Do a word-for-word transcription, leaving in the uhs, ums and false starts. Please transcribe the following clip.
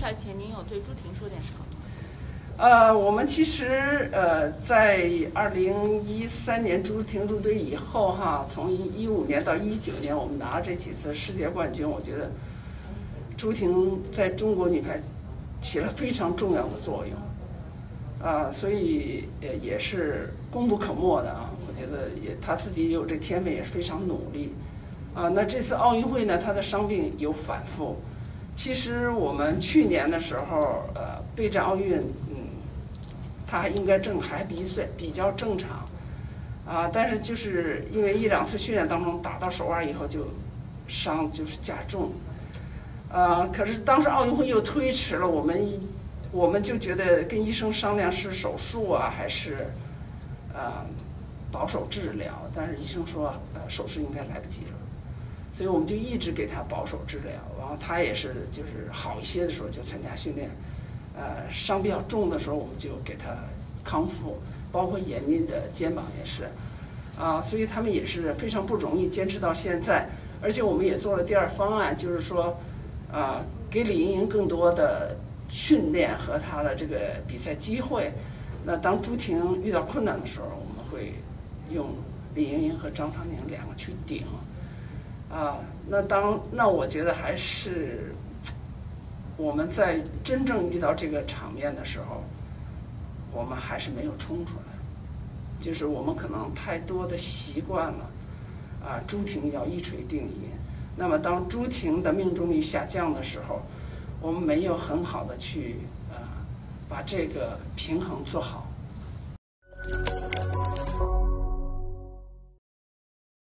赛前，您有对朱婷说点什么吗？ 呃，我们其实呃，在二零一三年朱婷入队以后哈，从一五年到一九年，我们拿这几次世界冠军，我觉得朱婷在中国女排起了非常重要的作用，啊、呃，所以也也是功不可没的啊。我觉得也她自己也有这天分，也是非常努力，啊、呃，那这次奥运会呢，她的伤病有反复。其实我们去年的时候，呃，备战奥运，嗯，他还应该正还比赛比较正常，啊，但是就是因为一两次训练当中打到手腕以后就伤就是加重，呃，可是当时奥运会又推迟了，我们我们就觉得跟医生商量是手术啊还是呃保守治疗，但是医生说呃手术应该来不及了。所以我们就一直给他保守治疗，然后他也是就是好一些的时候就参加训练，呃，伤比较重的时候我们就给他康复，包括闫妮的肩膀也是，啊，所以他们也是非常不容易坚持到现在，而且我们也做了第二方案，就是说，啊，给李盈莹更多的训练和她的这个比赛机会，那当朱婷遇到困难的时候，我们会用李盈莹和张常宁两个去顶。啊，那当那我觉得还是我们在真正遇到这个场面的时候，我们还是没有冲出来，就是我们可能太多的习惯了，啊，朱婷要一锤定音。那么当朱婷的命中率下降的时候，我们没有很好的去呃把这个平衡做好。